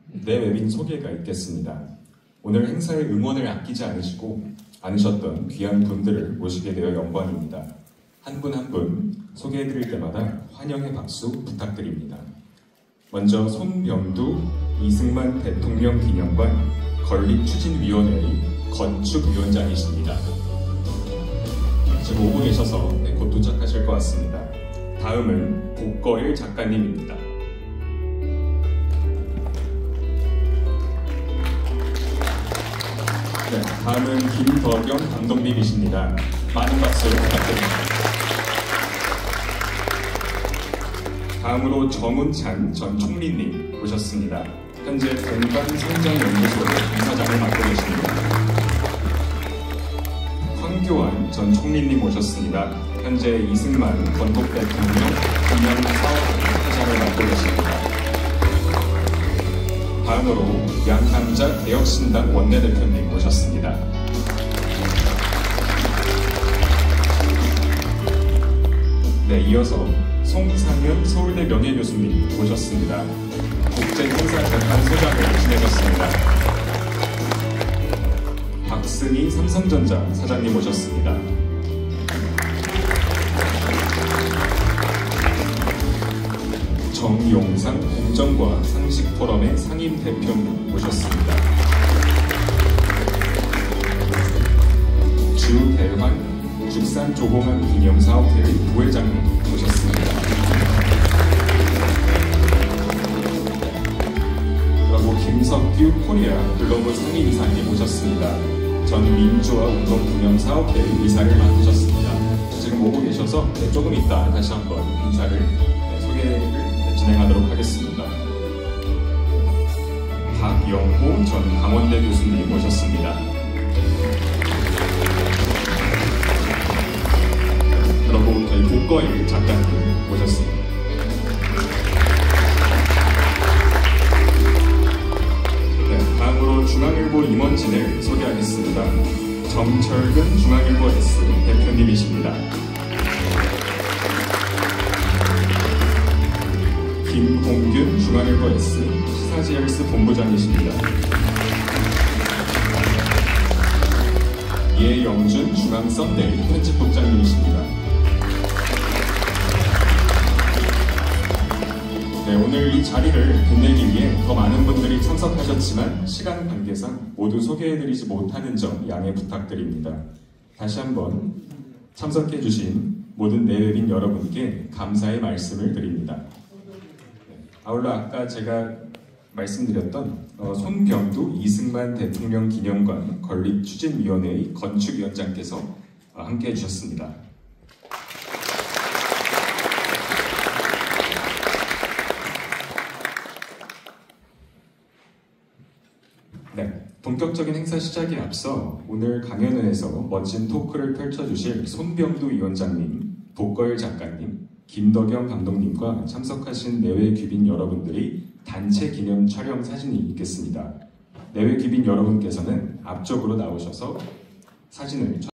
내외빈 소개가 있겠습니다. 오늘 행사에 응원을 아끼지 않으셨던 귀한 분들을 모시게 되어 영광입니다. 한 분 한 분 소개해드릴 때마다 환영의 박수 부탁드립니다. 먼저 손병두 이승만 대통령 기념관 건립추진위원회의 건축위원장이십니다. 지금 오고 계셔서 곧 도착하실 것 같습니다. 다음은 복거일 작가님입니다. 네, 다음은 김덕영 감독님이십니다. 많은 박수 부탁드립니다. 다음으로 정운찬 전 총리님 모셨습니다. 현재 공간성장연구소의 이사장을 맡고 계십니다. 황교안 전 총리님 모셨습니다. 현재 이승만 건국 대통령 기념사업회장을 맡고 계십니다. 다음으로 양남자 개혁신당 원내대표님 모셨습니다. 네, 이어서 송상현 서울대 명예교수님 모셨습니다. 국제행사재판소장을 지내셨습니다. 박승희 삼성전자 사장님 모셨습니다. 정용상 공정과 상식포럼의 상임대표님 모셨습니다. 주대환 축산조공항 기념사업회의 부회장님 모셨습니다. 그리고 김석규 코리아 글로벌 상임이사님 모셨습니다. 전 민주화 운동 기념사업회의 이사를 맡으셨습니다. 지금 오고 계셔서 조금 이따 다시 한번 인사를 소개를 진행하도록 하겠습니다. 박영호 전 강원대 교수님 모셨습니다. 그리고 저희 복거일 작가님 모셨습니다. 네, 다음으로 중앙일보 임원진을 소개하겠습니다. 정철근 중앙일보 S 대표님이십니다. 김홍균 중앙일보 S 시사지얼스 본부장이십니다. 예영준 중앙썬데이 편집국장님이십니다. 네, 오늘 이 자리를 빛내기 위해 더 많은 분들이 참석하셨지만 시간 관계상 모두 소개해드리지 못하는 점 양해 부탁드립니다. 다시 한번 참석해주신 모든 내외빈 여러분께 감사의 말씀을 드립니다. 아울러 아까 제가 말씀드렸던 손병두 이승만 대통령 기념관 건립추진위원회의 건축위원장께서 함께해 주셨습니다. 네, 본격적인 행사 시작에 앞서 오늘 강연회에서 멋진 토크를 펼쳐주실 손병두 위원장님, 복거일 작가님, 김덕영 감독님과 참석하신 내외 귀빈 여러분들이 단체 기념 촬영 사진이 있겠습니다. 내외 귀빈 여러분께서는 앞쪽으로 나오셔서 사진을